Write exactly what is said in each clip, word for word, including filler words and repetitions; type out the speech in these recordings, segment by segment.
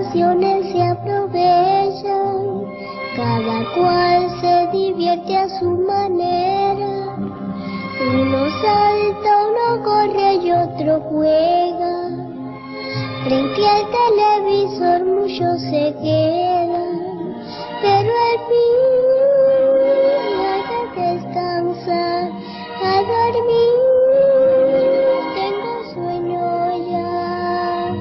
vacaciones se aprovechan, cada cual se divierte a su manera. Uno salta, uno corre y otro juega. Frente al televisor muchos se quedan, pero al fin hay que descansar, a dormir. Tengo sueño ya.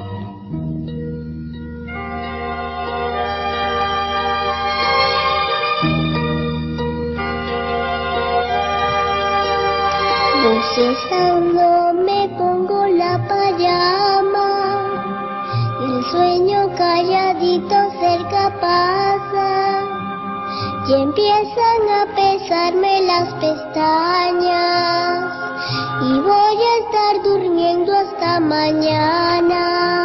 Bostezando me pongo la pijama, el sueño calladito cerca pasa, y empiezan a pesarme las pestañas, y voy a estar durmiendo hasta mañana.